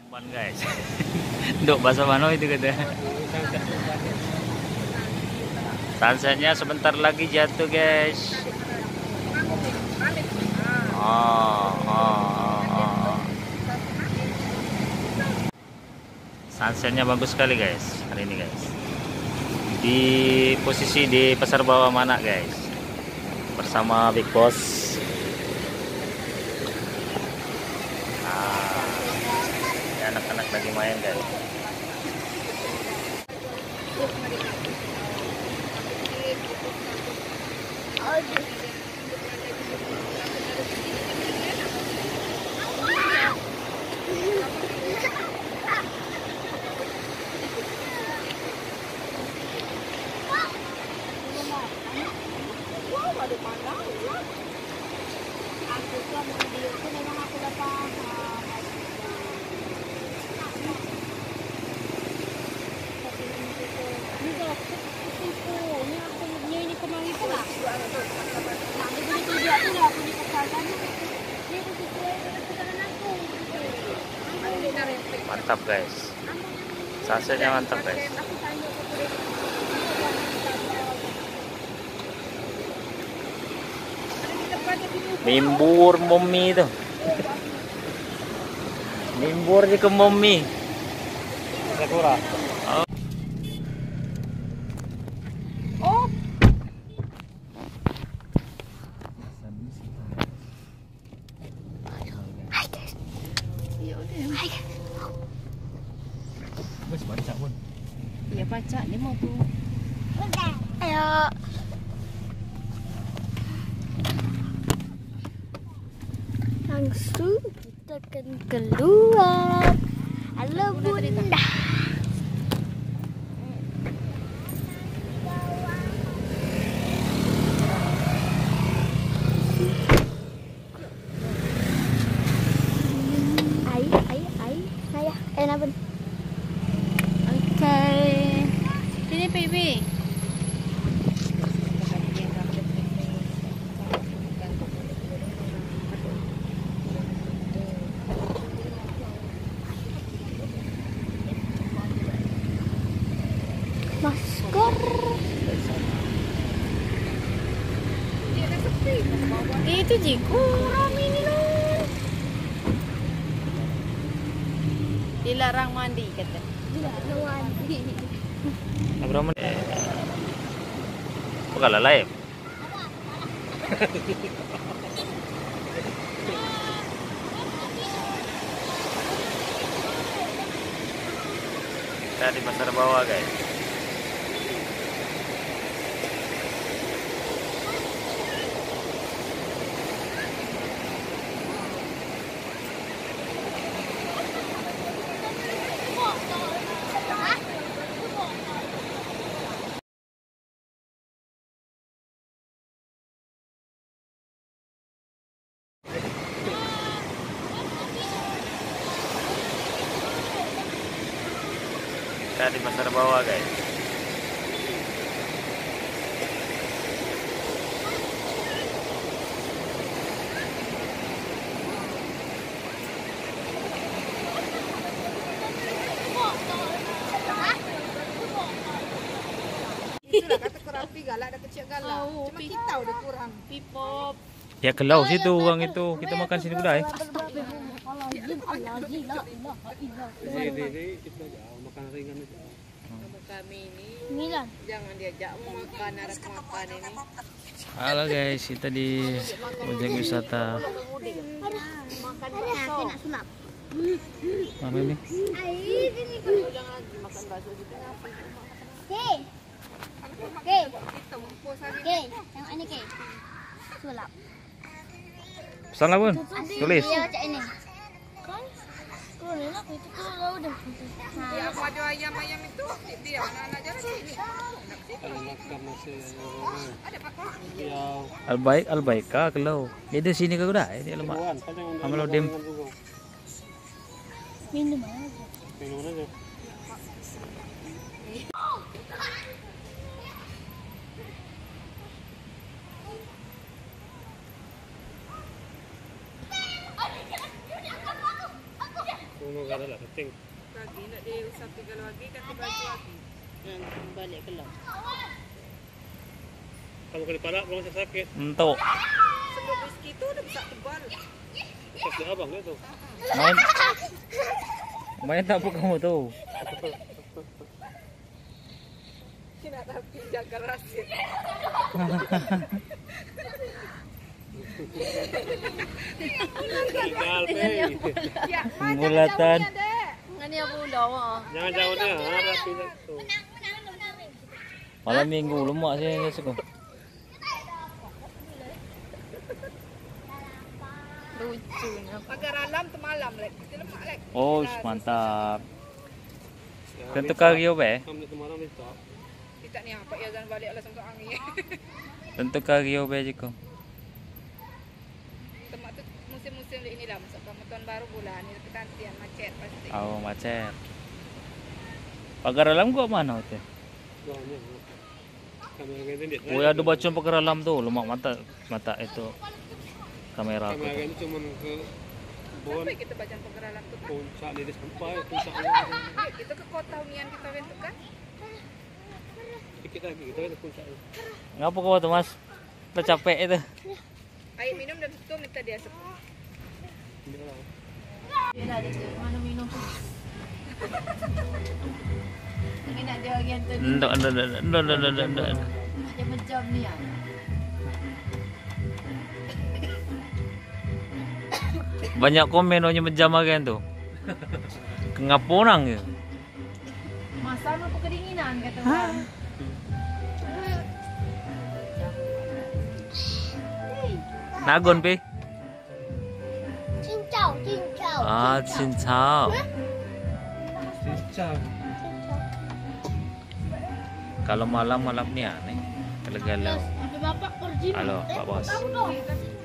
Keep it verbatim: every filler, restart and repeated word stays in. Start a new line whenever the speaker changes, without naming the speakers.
Umpan guys. Duk bahasa mana itu kata. Sunsetnya sebentar lagi jatuh guys. Oh, oh, oh. Sunsetnya bagus sekali guys hari ini guys. Di posisi di Pasar Bawah Mana guys, bersama Big Boss. Anak-anak lagi main guys. Mantap guys, sunsetnya mantap guys. Mimbur mommy tuh. Mimbur aja ke mommy. Sakura. Oh. Oh. Hai guys. Ya udah. Hai. Wes baca pun. Iya baca dia mau tuh. Udah. Ayo. Langsung kita akan keluar. Halo Bunda. Ai ai ai saya enak pun. Oke. Sini baby. Masker. Itu jiku rame ini loh. Dilarang mandi kata. Dilarang mandi. Berapa menit? Bukan live. Kita di Pasar Bawah guys. Kita di Pasar Bawah guys.
Itulah kata kurang pi galak ada kecil galak.
Oh,
Cuma kita udah kurang.
Pipop.
Ya kelau situ uang itu. Kita makan sini udah ya.
Makan ringan itu.
Kami ini
Milan.
jangan diajak makan arak makan ini.
Halo guys, kita di objek wisata.
Makan bakso.
Apa ini?
Jangan makan bakso juga.
Hei. Hei. Hei, yang ini ke. Sulap.
Pesan lah bun, tulis.
Iya, cak ini. Kan? Kalau enak itu kalau udah.
Dia apa ada ayam-ayam itu? Dia anak-anak jalan sini. Ada pak.
Albaik, albaika kelau. Itu sini ke udah, ini lemak. Amal dem.
Minum aja.
Minum aja. Lagi nak dia usap tiga lagi ganti baju lagi.
Yang balik ke lang.
Kamu kali palak, belum sakit.
Entuk.
Sebab whisky tu dah besar tebal.
Kasih abang dia tu.
Main. Main tak apa kamu tu?
Kena tapi jaga rahasia.
Tinggal deh.
Ya,
Bulatan.
Ngani apa undang ah.
Jangan jauhnya, harap pindah tu.
Malam minggu lemak saya suka.
Lucunya.
Pagar alam tu malam lek. Kita lemak lek.
Oh, mantap. Tentu kari obe.
Kamu tu malam itu.
Kita ni apa ya jangan balik langsung ke angin.
Tentu kari obe jiko.
Temak tu musim-musim ini lah masuk ke tahun baru bulan ni pergantian macet pasti.
Oh, macet. Pagar alam gua mana tu?
Banyak. Kamu yang ini.
Oh, ada bacaan pagar alam tu, lemak mata mata itu kamera aku.
Kamu yang ini cuma ke bon
Sampai kita baca pagar alam tu kan.
puncak ni sampai puncaknya.
Yuk, kita ke kota Unian kita bentuk kan.
Sedikit lagi kita ke puncaknya.
Ngapa kau tu mas? Udah capek itu.
Air minum dan itu minta dia sepuluh.
Dia dah ada tu. Mana minum tu? Ini nak dia bagian tu.
Ndak ndak ndak ndak ndak ndak ndak.
Dia macam ni ah.
Banyak komen orang menjam agen tu. Kenapa orang ke?
Masa apa kedinginan kata orang.
Nagon pe?
Cincau, cincau.
Ah, cincau.
Cincau.
Kalau malam-malam ni aneh. Kalau galau.
Ada bapak pergi.
Halo, Pak Bos.
Bapak.